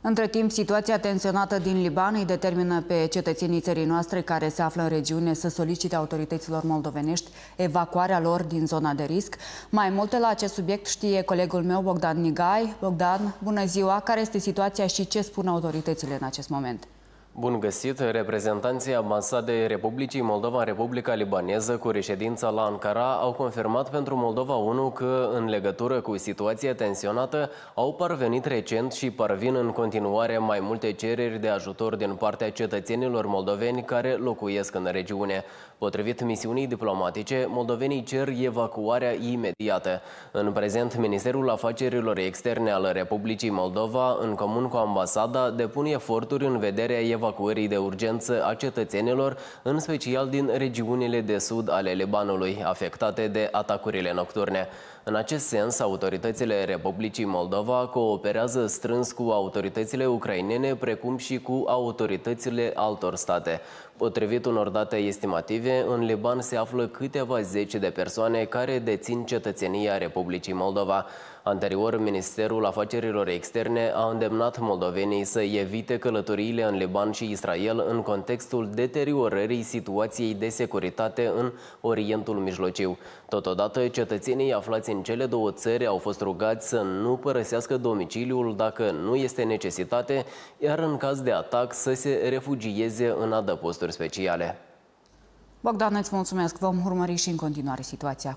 Între timp, situația tensionată din Liban îi determină pe cetățenii țării noastre care se află în regiune să solicite autorităților moldovenești evacuarea lor din zona de risc. Mai multe la acest subiect știe colegul meu, Bogdan Nigai. Bogdan, bună ziua! Care este situația și ce spun autoritățile în acest moment? Bun găsit! Reprezentanții Ambasadei Republicii Moldova în Republica Libaneză cu reședința la Ankara au confirmat pentru Moldova 1 că, în legătură cu situația tensionată, au parvenit recent și parvin în continuare mai multe cereri de ajutor din partea cetățenilor moldoveni care locuiesc în regiune. Potrivit misiunii diplomatice, moldovenii cer evacuarea imediată. În prezent, Ministerul Afacerilor Externe al Republicii Moldova, în comun cu ambasada, depune eforturi în vederea evacuării de urgență a cetățenilor, în special din regiunile de sud ale Libanului, afectate de atacurile nocturne. În acest sens, autoritățile Republicii Moldova cooperează strâns cu autoritățile ucrainene, precum și cu autoritățile altor state. Potrivit unor date estimative, în Liban se află câteva zeci de persoane care dețin cetățenia Republicii Moldova. Anterior, Ministerul Afacerilor Externe a îndemnat moldovenii să evite călătoriile în Liban și Israel în contextul deteriorării situației de securitate în Orientul Mijlociu. Totodată, cetățenii aflați în cele două țări au fost rugați să nu părăsească domiciliul dacă nu este necesitate, iar în caz de atac să se refugieze în adăposturi speciale. Bogdan, îți mulțumesc. Vom urmări și în continuare situația.